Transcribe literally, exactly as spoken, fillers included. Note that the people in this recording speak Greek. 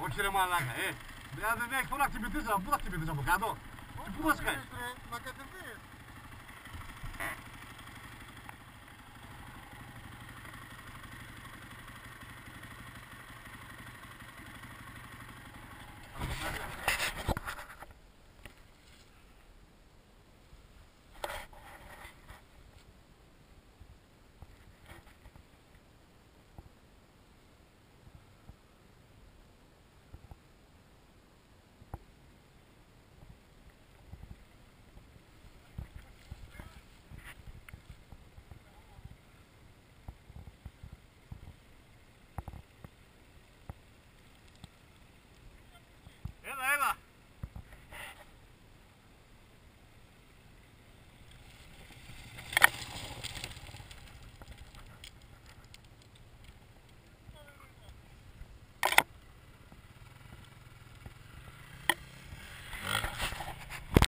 Όχι ρε μαλάκα, ε. Δεν έχει πού να χτυπηθείς, πού θα χτυπηθείς από κάτω. Πού μας κάνει. Να κατεβείς.